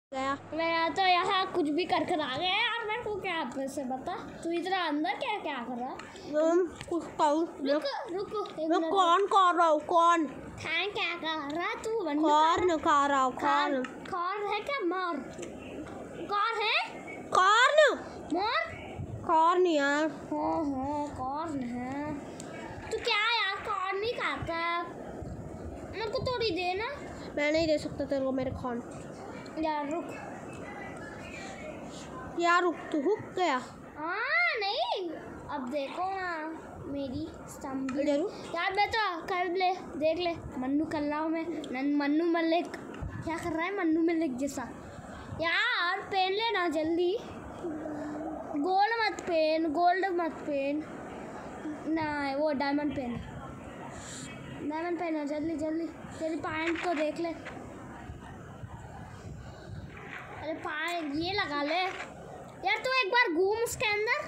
गया। मैं तो यहाँ कुछ भी कर कर आ गया यार। मेरे को क्या से बता, तू इतना अंदर क्या क्या कर रहा है? कुछ कहूँ। रुक मैं कौन कर रहा हूँ? कौन क्या कर रहा है तू? कौन खा रहा हूँ? कौन है क्या? मार कौन है? कौन मार कौन यार? कौन है तू? क्या यार कौन नहीं खाता? मेरे को थोड़ी दे ना। मैं नहीं दे सकता तेरे को मेरे कौन। यार रुक तू हुक गया। नहीं अब देखो ना मेरी यार। मैं तो कर ले देख ले मन्नू कर रहा हूँ मैं। मन्नू मलिक क्या कर रहा है? मन्नू मलिक जैसा यार। पहन लेना जल्दी। गोल्ड मत पहन ना, वो डायमंड पहना जल्दी। तेरी पैंट को देख ले। अरे पैंट ये लगा ले यार। तू एक बार घूम उसके अंदर।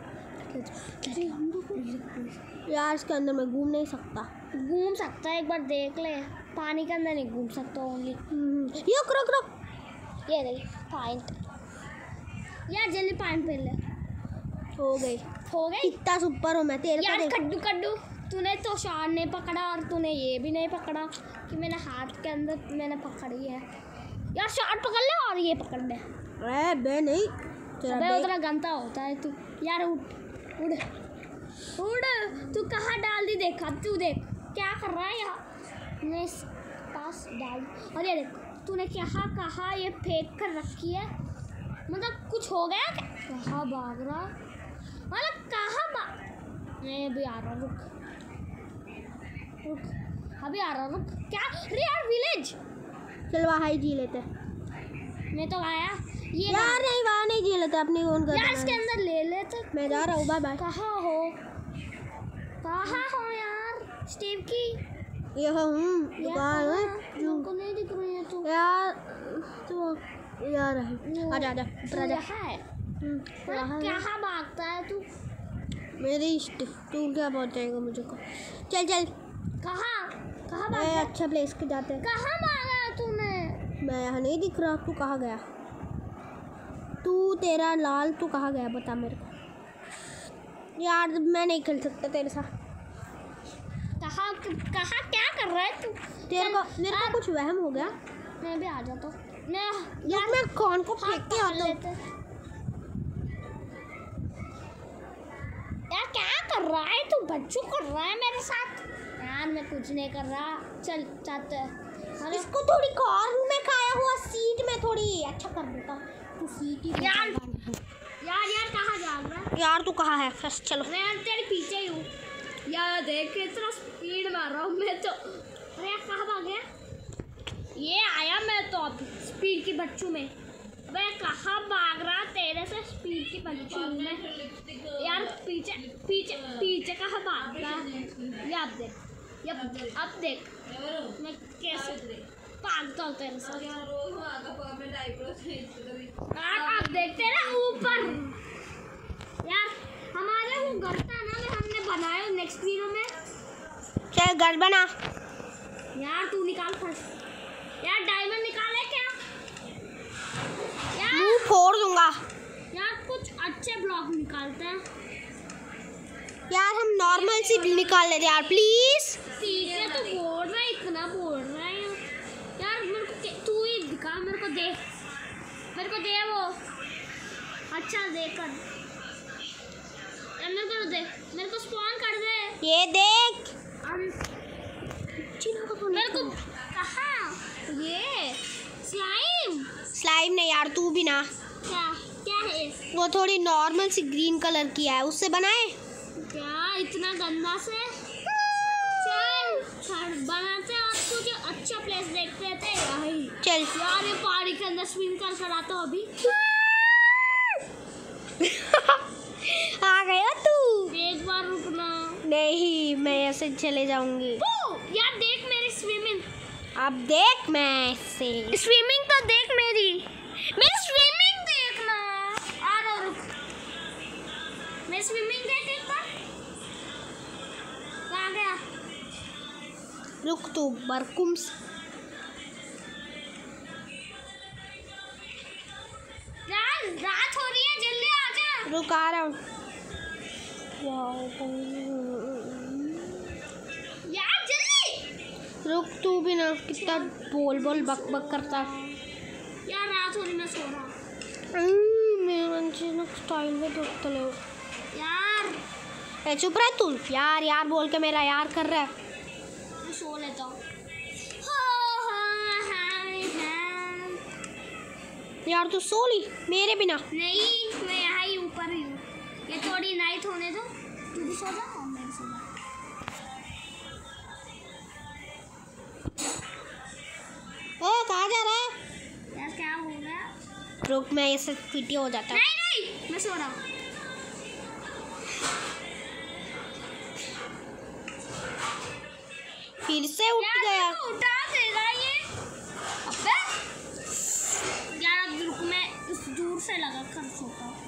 यार इसके अंदर मैं घूम नहीं सकता। घूम सकता है, एक बार देख ले। पानी के अंदर नहीं घूम सकता ओनली। रुक ये देख पैंट यार। जल्दी पैंट पहन ले। हो गई कितना सुपर हूँ मैं तेरे यार। कड्डू तूने तो शान नहीं पकड़ा और तूने ये भी नहीं पकड़ा कि मैंने हाथ के अंदर मैंने पकड़ी है यार। शान पकड़ ले और ये पकड़ ले। बे नहीं उतना गंदा होता है तू यार। उड़ तू कहाँ डाल दी? देखा तू देख क्या कर रहा है यहाँ। मैं इस पास डाल और ये देख तूने कहाँ ये फेंक कर रखी है। मतलब कुछ हो गया क्या? कहाँ भाग रहा? मतलब कहाँ मैं अभी आ रहा। रुक अभी आ रहा। रुक क्या? अरे यार विलेज चल वहाँ ही जी लेते। मैं तो आया ये यार नहीं वहाँ नहीं जी लेते अपनी ओन कर यार। इसके अंदर ले लेते। मैं जा रहा हूँ। बाय। कहाँ हो यार? स्टीव की ये हूँ को नहीं दिख रही है तू यार। तो यार आजा ऊपर आजा। कहाँ भागता है तू? मेरी तू क्या पहुँचाएगा मुझे को? चल कहाँ मैं अच्छा प्लेस के जाते हैं। कहाँ भागा है तूने? मैं यहाँ नहीं दिख रहा। तू कहाँ गया? तू तेरा लाल तू कहाँ गया बता मेरे को यार। मैं नहीं खेल सकता तेरे साथ। कहाँ क्या कर रहा है तू? मेरे को कुछ वहम हो गया। मैं भी आ जाता हूँ। यार मैं कौन को फेंक के आता हूँ यार। क्या कर रहा है तू? बच्चू कर रहा है मेरे साथ यार। मैं कुछ नहीं कर रहा। चल चाहते हैं इसको थोड़ी कॉर्न में खाया हुआ सीट में थोड़ी अच्छा कर देता। तू सीट ही यार कहाँ जा रहा है? यार तू कहाँ है? फर्स्ट चलो मैं तेरे पीछे ही हूँ यार। देख कितना स्पीड मार रहा हूँ मैं तो। अरे यार कहाँ भाग गया? ये आया मैं तो अब स्पीड की बच्चू में। मैं कहाँ भाग रहा तेरे से? स्पीड की बच्चू में यार। पीछे कहाँ भाग रहा? ये अब देख मैं कैसे भागता हूँ तेरे साथ। अब देखते ना ऊपर यार। हमारे वो घर था ना हमने बनाया नेक्स्ट वीडियो में। चल घर बना यार। तू निकाल फर्स्ट यार। डायमंड निकाले क्या यार? मुंह फोड़ दूंगा यार। कुछ अच्छे ब्लॉक निकालते हैं यार। हम नॉर्मल सी निकाल लेते यार प्लीज। ठीक है तू बोल रहा है, इतना बोल रहा है यार। मेरे को तू ही दिखा। मेरे को दे वो अच्छा देकर मेरे को स्पॉन कर दे। ये देख मेरे को कहाँ? ये स्लाइम नहीं यार। तू भी ना क्या है? वो थोड़ी नॉर्मल सी ग्रीन कलर की है उससे बनाए क्या इतना गंदा से? चल बनाते और तुझे अच्छा प्लेस देखते थे चल यार। ये पहाड़ी के अंदर स्विम कर आता हूँ अभी। आ गया तू? एक बार रुकना। नहीं मैं ऐसे चले जाऊंगी यार। देख मेरी स्विमिंग। अब देख मैं से स्विमिंग तो देख मेरी स्विमिंग देखना। आ रहा रुक। मैं स्विमिंग देख एक बार। कहाँ गया? रुक तू बरकुम्स रुक आ रहा हूँ। यार जल्दी रुक तू भी ना, कितना बोल बोल बक बक करता। यार रात हो रही, मैं सो रहा हूँ मेरे स्टाइल में दोस्त ले यार। चुप रह तू। यार यार बोल के मेरा यार कर रहा है। मैं सो लेता हूँ। यार तू सो ली मेरे बिना। नहीं, मैं यहाँ ही ऊपर ही हूँ। ये थोड़ी नाइट होने दो, तू भी सो जा और मैं भी सो जा। कहाँ जा रहा है? यार क्या हो गया? रुक, मैं ऐसे वीडियो हो जाता है। नहीं, मैं सो रहा हूँ। फिर से उठ गया। यार उठा देगा ये। अबे यार अब रुक, मैं उस दूर से लगा कर सोता हूँ।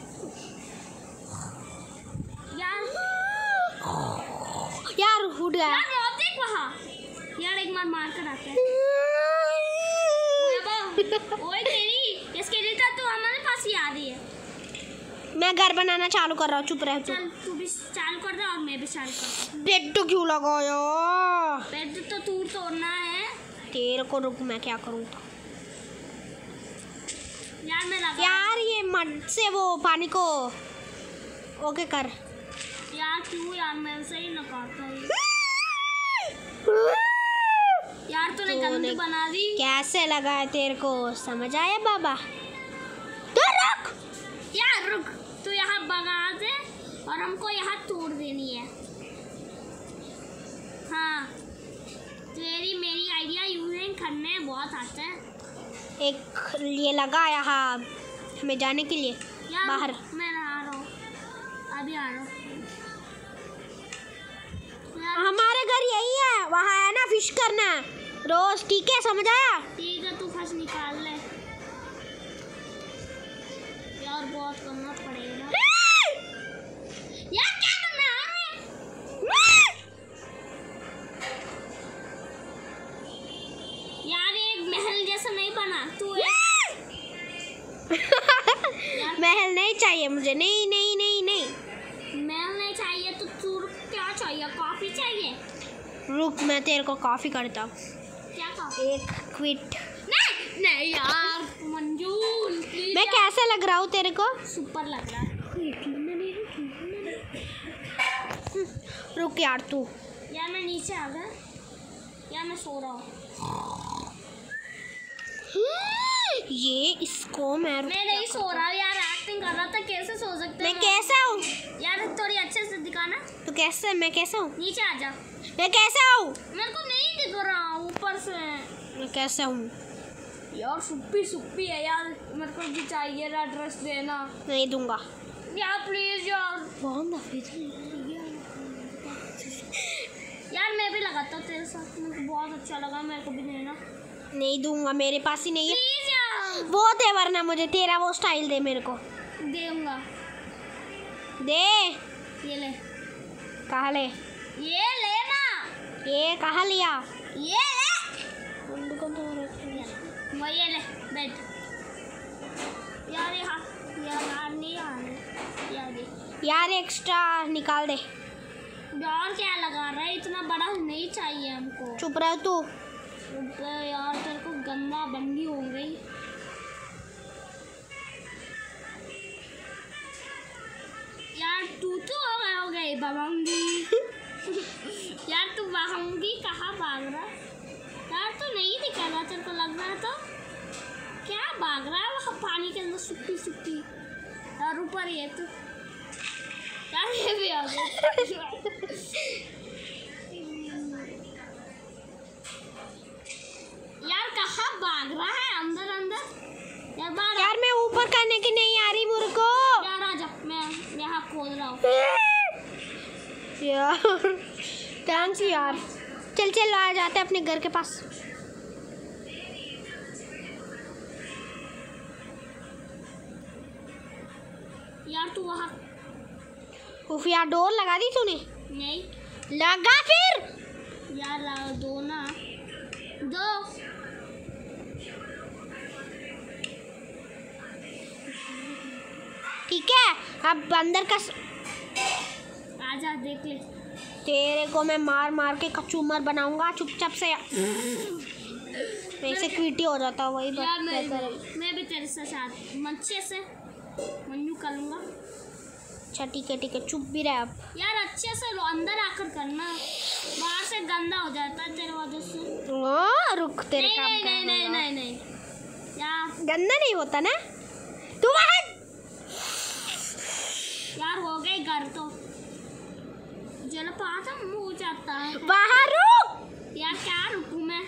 यार उठ गया। यार रॉब देख वहाँ। यार एक बार मार कर आते हैं। ओए तेरी ये स्केलेटन तो हमारे पास ही आ रही है। मैं घर बनाना चालू कर रहा हूँ, चुप रह तू। चल तू भी चालू कर दे और मैं भी चालू करता हूँ। बेड तो क्यों लगाया? बेड तो तू तोड़ना है। तेरे को रुक, मैं क्या करूँ? यार मैं लगा। यार ये मड से वो पानी को ओके कर। यार क्यों यार, मैं सही न करता है। यार तूने गंद बना दी। कैसे लगा है तेरे को, समझ आया बाबा? तो रुक यार रुक, तू यहाँ भगा दे और हमको यहाँ तोड़ देनी है। हाँ तेरी मेरी आइडिया यूज करने बहुत आता है। एक ये लगा यहाँ हमें जाने के लिए यार बाहर। मैं आ रहा हूँ, अभी आ रहा हूँ। हमारे घर यही है, वहाँ है ना फिश करना रोज, ठीक है? समझ आया? ठीक है, तू फंस निकाल ले। यार बहुत करना पड़ेगा। यार क्या करना है? यार एक महल जैसा नहीं बना तू। महल नहीं चाहिए मुझे, नहीं नहीं नहीं नहीं। महल नहीं चाहिए तो तू क्या चाहिए? कॉफी चाहिए? रुक, मैं तेरे को कॉफी करता हूँ। क्या कॉफी? एक क्विट। नहीं नहीं यार मंजूर प्लीज। मैं कैसे लग रहा हूँ तेरे को? सुपर लग रहा है। रुक यार तू। यार मैं नीचे आ गया। यार मैं सो रहा हूँ। ये इसको मैं नहीं सो रहा यार, एक्टिंग कर रहा था। कैसे सो सकते मैं कैसा हूँ? यार थोड़ी अच्छे से दिखाना। तू कैसे? मैं कैसा हूँ? नीचे आ जा। मैं कैसा हूँ? मेरे को नहीं दिख रहा ऊपर से। मैं कैसा हूँ? यार सुप्पी है यार, मेरे को भी चाहिए ना, ड्रेस देना। नहीं दूंगा यार प्लीज यार। यार मैं भी लगाता हूँ तेरे साथ, मेरे को बहुत अच्छा लगा। मेरे को भी देना। नहीं दूंगा, मेरे पास ही नहीं है। प्लीज यार। बहुत है, वरना मुझे तेरा वो स्टाइल दे मेरे को। दूंगा। दे। ये ले। कहाँ ले? ये लेना। ये कहाँ लिया? ये ले। वो ये ले बेड। यार यहाँ यार नहीं आ रहे यार। यार एक्स्ट्रा निकाल दे। यार क्या लगा रहा है, इतना बड़ा नहीं चाहिए हमको। चुप रह तू। यार तेरे को गंदा बंदी हो गई। यार तू तो हो गई बमंगी। यार तू बमंगी कहाँ भाग रहा? यार तू नहीं दिखा रहा, तेरे को लग रहा तो क्या भाग रहा है वहाँ पानी के अंदर सुप्पी। यार ऊपर ही है तू। यार ये भी आ गया। यार कहाँ भाग रहा है? अंदर यार मैं ऊपर करने की नहीं आ रही मेरे को। यार आजा, मैं यहाँ खोल रहा हूँ। यार थैंक्स यार। चल आ जाते हैं अपने घर के पास। यार तू वहाँ। उफ यार, डोर लगा दी तूने? नहीं लगा फिर। यार दो ना, दो। ठीक ठीक है। अब अंदर का आजा देख ले। तेरे को मैं मार मार के कचूमर बनाऊंगा चुपचाप से। वैसे क्विटी हो जाता वही यार बात। मैं भी तेरे से साथ अच्छे से मन्नू करूँगा। अच्छा ठीक है चुप भी रहे अब। यार अच्छे से अंदर आकर करना, बाहर से गंदा हो जाता है तेरे वजह से। रुक तेरे नहीं काम नहीं नहीं नहीं नहीं यार गंदा नहीं होता ना तू बाहर। यार हो गए घर तो जल पाता मुँह जाता है। बाहर रुक। यार क्या रुकूं मैं,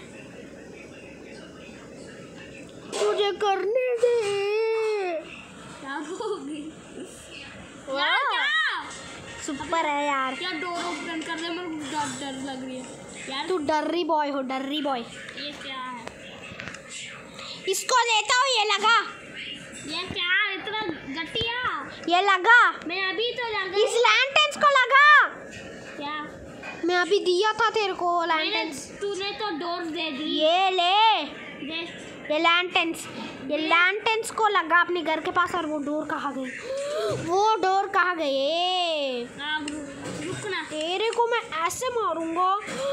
तुझे करने दे। क्या होगी यार, क्या सुपर है यार। क्या डोर ओपन कर दे, मेरे को डर लग रही है यार। तू डर्री बॉय हो, डर्री बॉय। ये क्या है, इसको देता हूँ, ये लगा। ये क्या इतना घटिया, ये लगा। मैं अभी तो लगा इस लैंटर्न्स को लगा। क्या मैं अभी दिया था तेरे को लैंटर्न्स। तूने तो डोर दे दी। ये ले दे ये लैंटर्न्स को लगा अपने घर के पास। और वो डोर कहाँ गई, वो डोर कहाँ गई? रुकना, तेरे को मैं ऐसे मारूंगा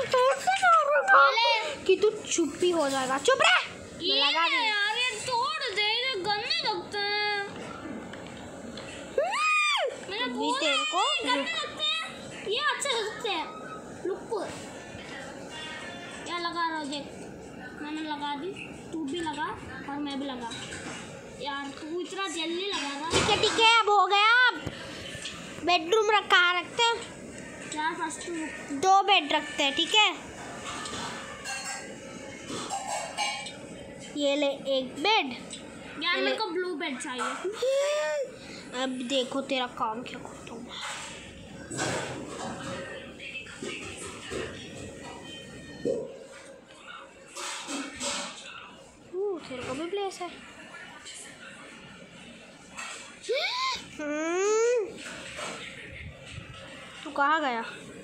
कि तू चुप ही हो जाएगा। चुप रह। ये यार ये तोड़ दे, ये गंदे लगते हैं। मैंने बोला तेरे को गंदे लगते हैं, ये अच्छे लगते हैं। रुको क्या लगा रहा, देख मैंने लगा दी, तू भी लगा और मैं भी लगा। यार तू इतना जल्दी लगा रहा। ठीक है अब हो गया। अब बेडरूम कहाँ रखते हैं? यार फर्स्ट तू 2 बेड रखते हैं, ठीक है। ये ले एक बेड। यार मेरे को ब्लू बेड चाहिए। अब देखो तेरा काम क्या करता हूँ। तेरे को भी प्लेस है। तू कहाँ गया?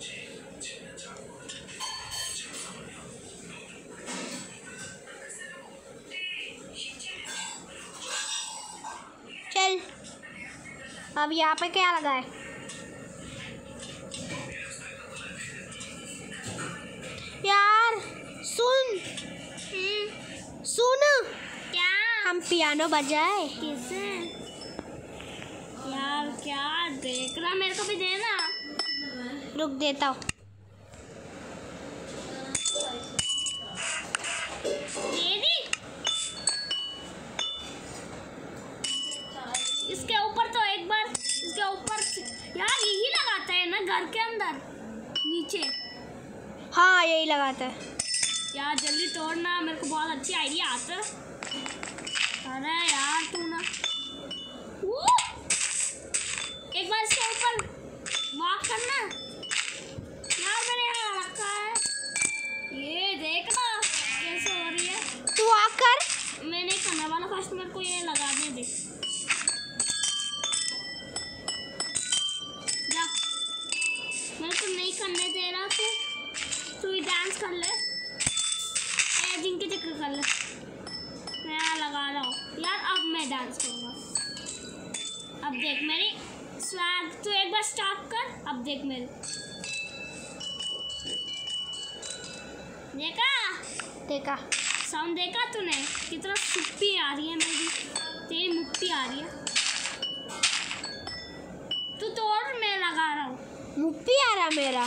चल अब यहाँ पे क्या लगा है? यार सुन सुन, क्या हम पियानो बजाए। कैसे यार, क्या देख रहा, मेरे को भी देना। रुक देता हूँ। दे दी। इसके ऊपर तो एक बार, इसके ऊपर यार यही लगाता है ना घर के अंदर नीचे। हाँ यही लगाता है। यार जल्दी तोड़ना, मेरे को बहुत अच्छी आइडिया आता है। अरे यार तू ना एक बार इसके ऊपर वॉक करना। यार मैंने यहाँ रखा है, ये देखना कैसे हो रही है। तू आकर, मैं नहीं करने वाला, फर्स्ट मेरे को ये लगाने दे। जा, मेरे को नहीं करने दे रहा तू ही डांस कर ले, जिनके चक्कर कर ले। मैं यहाँ लगा रहा हूँ यार, अब मैं डांस करूँगा। अब देख मेरी स्वैग, तू एक बार स्टॉप कर। अब देख मेरी, देखा साउंड देखा तूने, कितना सुप्पी आ रही है मेरी, तेरी मुट्ठी आ रही है। तू तोड़, मैं लगा रहा हूँ। मुप्पी आ रहा मेरा।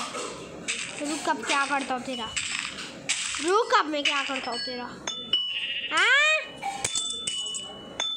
रुक अब क्या करता हूँ तेरा, रुक अब मैं क्या करता हूँ तेरा। हाँ